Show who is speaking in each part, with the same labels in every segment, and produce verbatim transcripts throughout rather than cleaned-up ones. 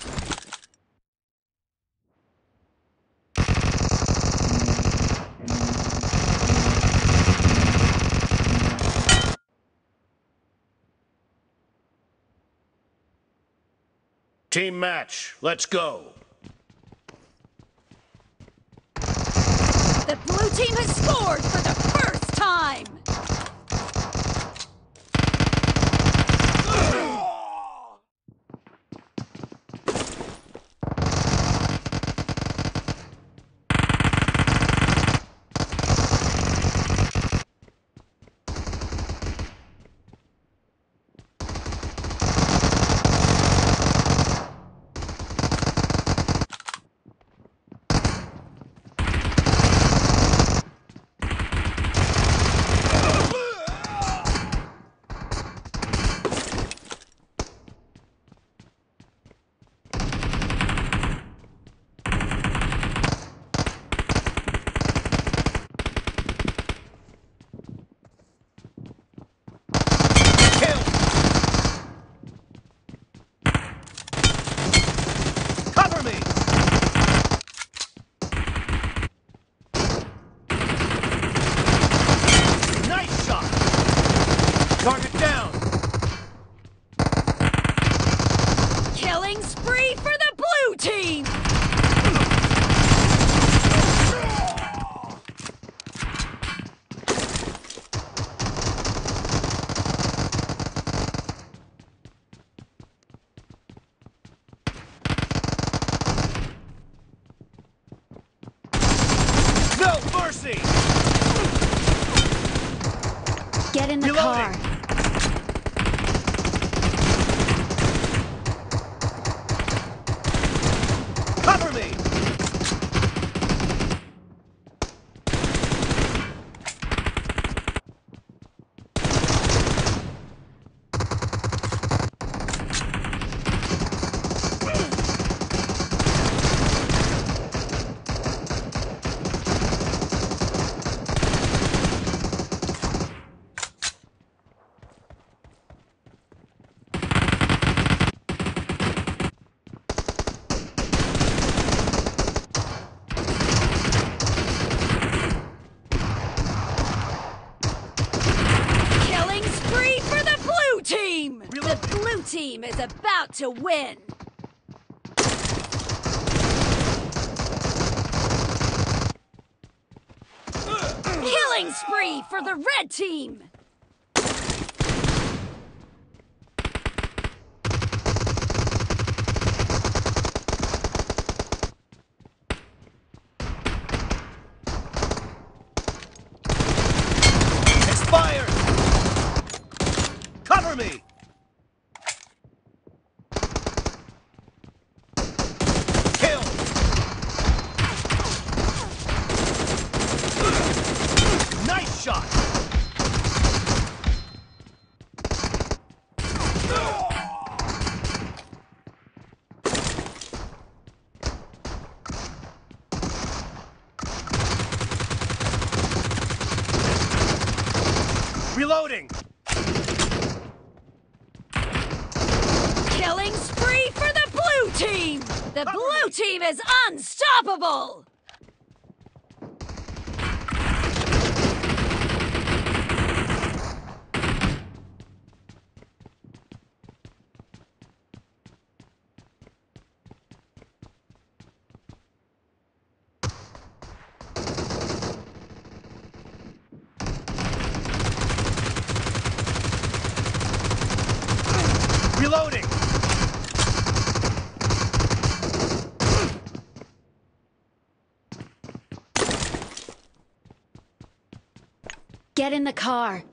Speaker 1: Team match, let's go.
Speaker 2: The blue team has scored for the first time!
Speaker 1: Target down!
Speaker 2: Killing spree for the blue team!
Speaker 1: No mercy!
Speaker 2: Get in the
Speaker 1: Reloading.
Speaker 2: car.
Speaker 1: Cover me!
Speaker 2: The blue team is about to win! Killing spree for the red team!
Speaker 1: Expired! Cover me! Shot! Reloading!
Speaker 2: Killing spree for the blue team! The blue team is unstoppable!
Speaker 1: Reloading!
Speaker 2: Get in the car.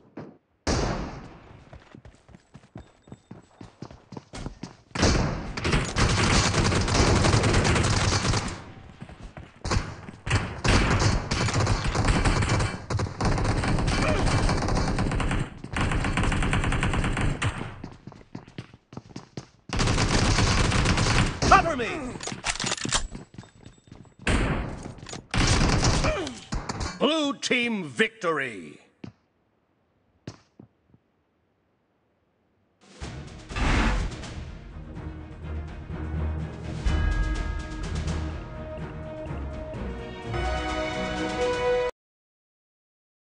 Speaker 1: Cover me! Blue team victory!